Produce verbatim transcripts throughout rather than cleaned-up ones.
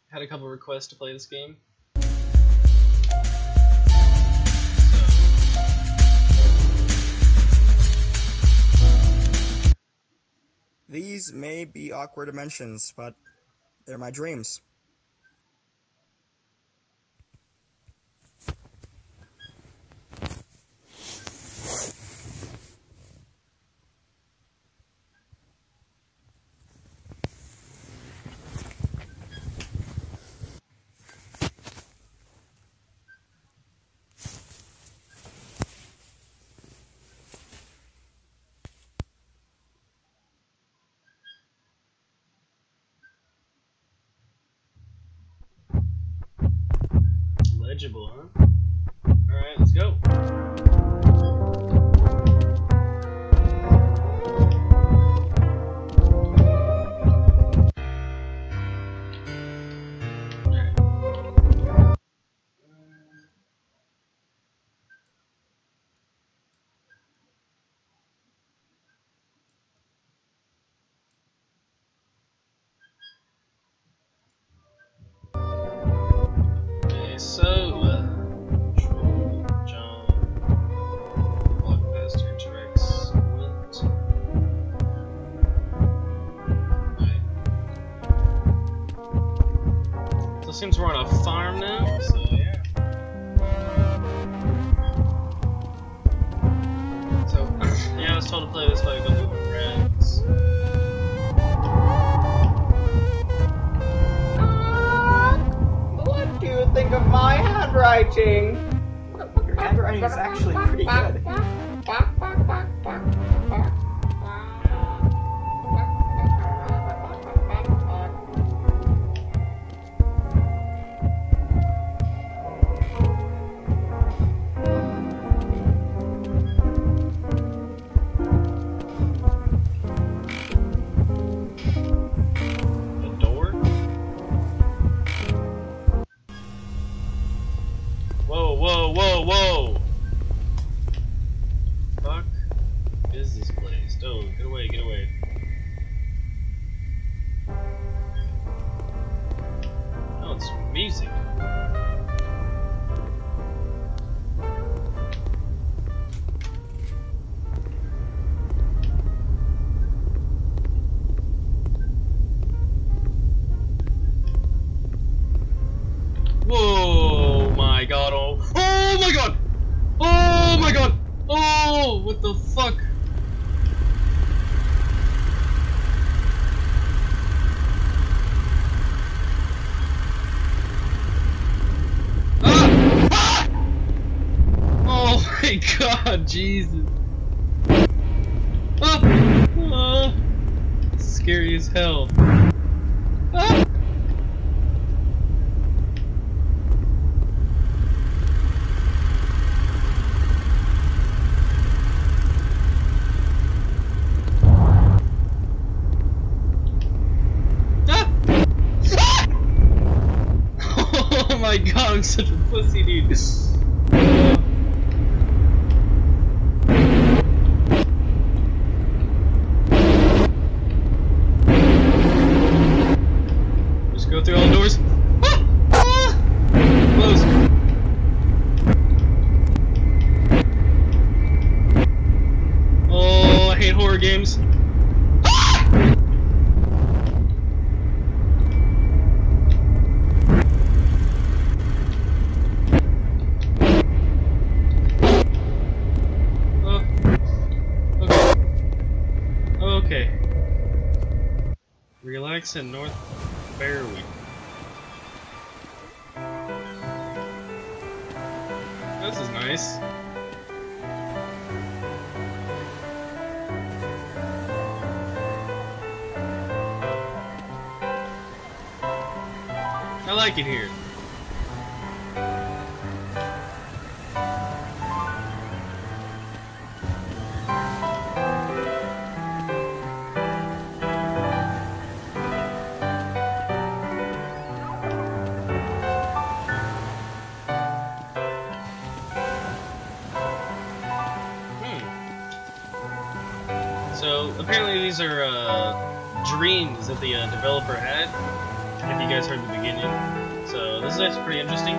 had a couple requests to play this game. These may be awkward dimensions, but they're my dreams. Legible, huh? Alright, let's go. So, uh, Troll, John, Blockbuster, T-Rex, Wint. Right. So it seems we're on a farm now, so yeah. So, yeah, I was told to play this by a couple of my friends. What do you think of my handwriting? Your handwriting is actually pretty good. Whoa, whoa, whoa, whoa! Fuck is this place? Oh, get away, get away. Oh, it's music. Whoa, my god, oh, oh my god, oh my god, oh, what the fuck? Ah! Ah! Oh my god, Jesus. Ah! Oh, scary as hell. Ah! Oh my god, I'm such a pussy, dude. Uh, just go through all the doors. Ah! Ah! Close. Oh, I hate horror games. Ah! Okay. Relax in North Fairweek. This is nice. I like it here. So apparently these are uh, dreams that the uh, developer had. if you guys heard the beginning. So this is actually pretty interesting.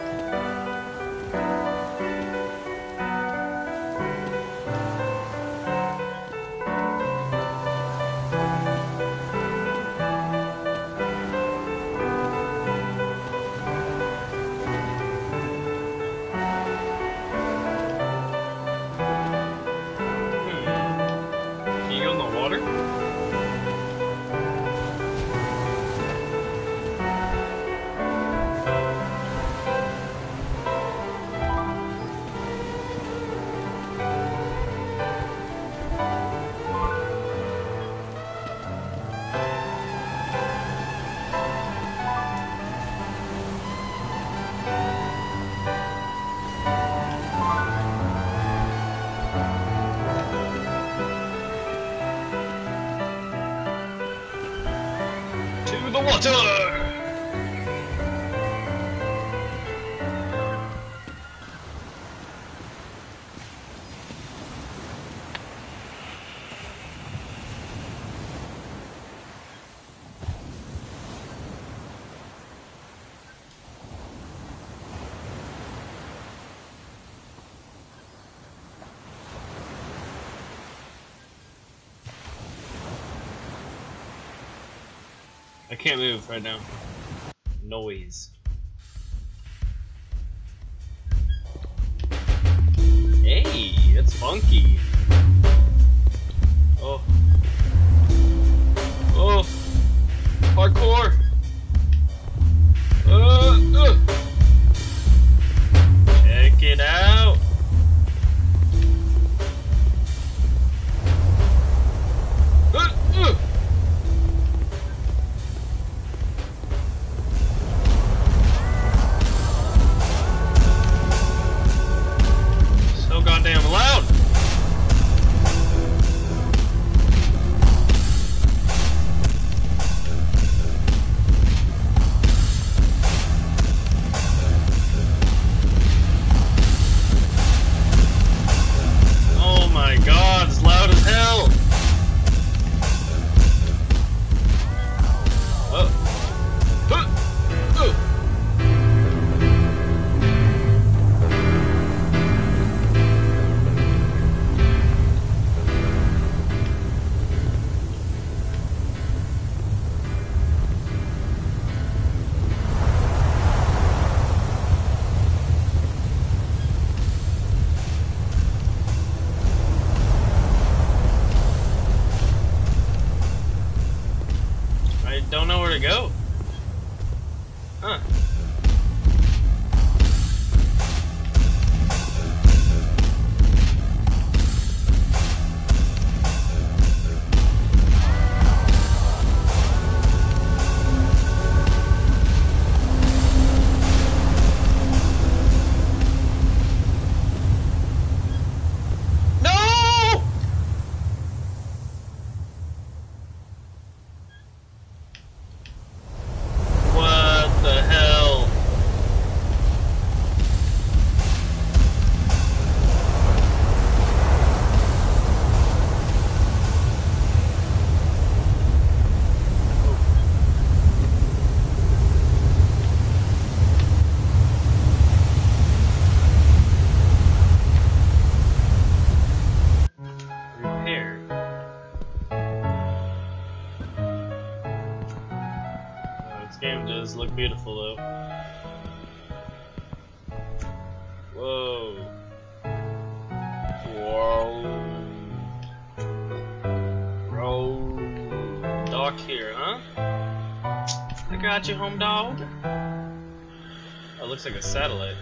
The water! I can't move right now. Noise. Hey, it's funky. Oh. Oh. Parkour. Uh, uh. Check it out. Uh, uh. Goddamn loud! Oh my god, it's loud as hell! Oh. Uh. Uh. Don't know where to go. Huh. Game does look beautiful though. Whoa. Whoa. Bro. Dock here, huh? I got you, home dog. Oh, it looks like a satellite.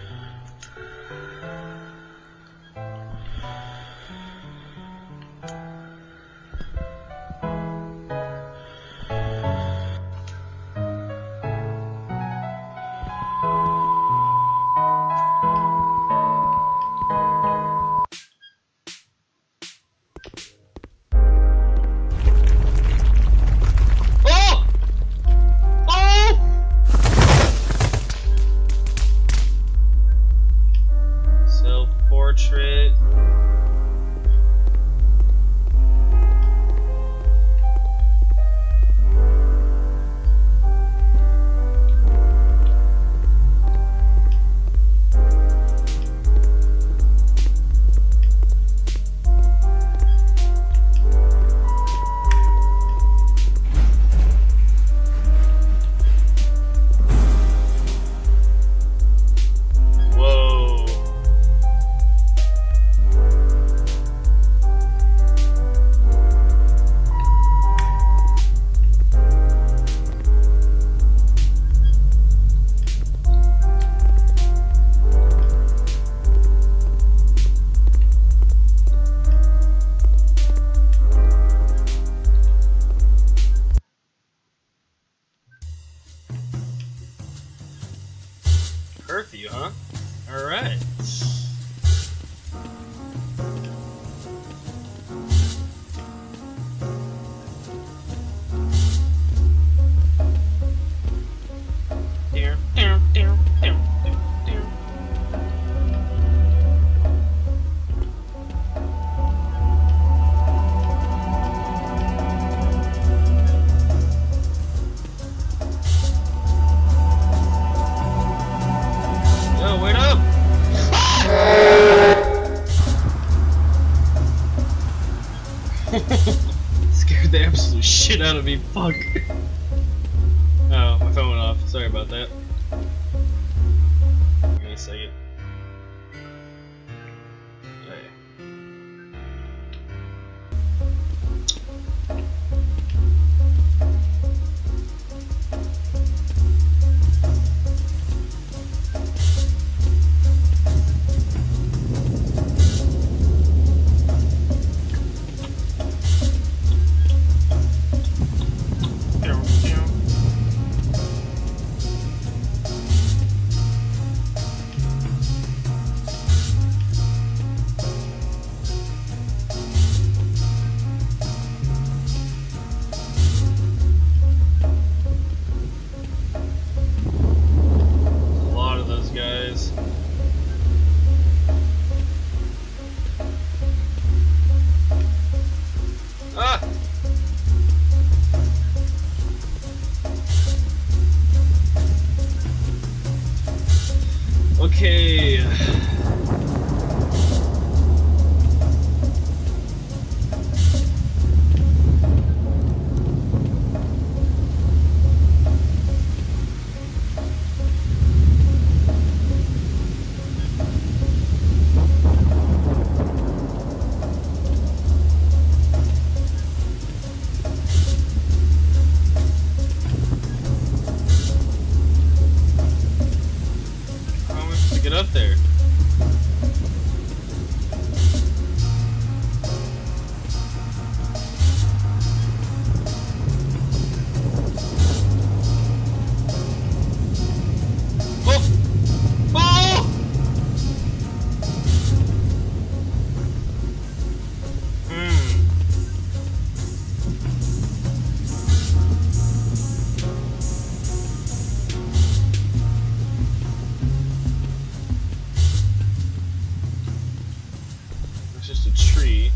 curfew, huh? Alright. Scared the absolute shit out of me, fuck. Oh, my phone went off, sorry about that. Give me a second. Hey. Okay. Get up there. Oh! Oh! Hmm. It's just a tree.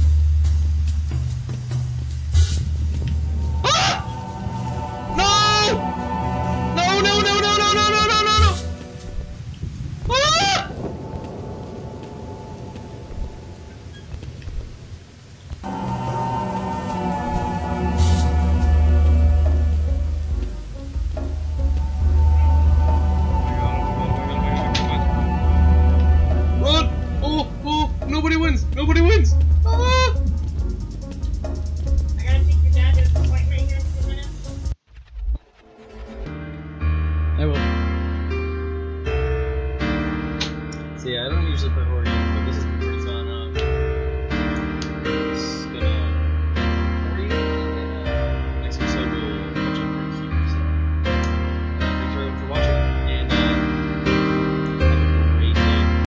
Ah! No! No, no, no, no, no, no, no, no, no, no! Ah! Run! Oh, oh, nobody wins! Nobody wins! Ah! I gotta take your dad to the point right here in two minutes. I will. See, I don't usually play horror